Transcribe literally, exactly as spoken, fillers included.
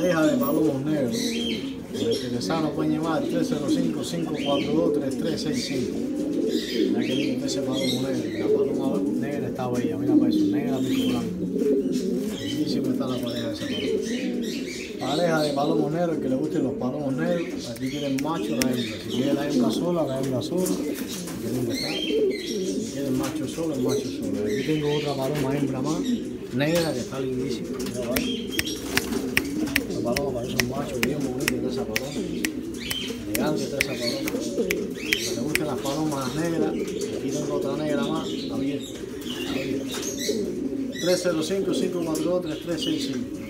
pareja de palomos negros. El interesado pueden llamar tres cero cinco, cinco cuatro dos, tres tres seis cinco. Mira que lindo ese palomo negro. La paloma negra está bella, mira para eso, negra, pico blanco. Bellísima está la pareja de ese palomo. Pareja de palomos negros, que le gusten los palomos negros. Aquí tienen macho la hembra. Si quiere la hembra sola, la hembra sola. Qué lindo está. Si quiere el macho solo, el macho solo. Aquí tengo otra paloma hembra más, negra, que está lindísima. Mira ahí. La paloma parece un macho bien bonito de esa paloma. Elegante de esa paloma. Si le gustan las palomas negras, aquí tengo otra negra más, abierta. tres cero cinco, cinco cuatro dos, tres tres seis cinco.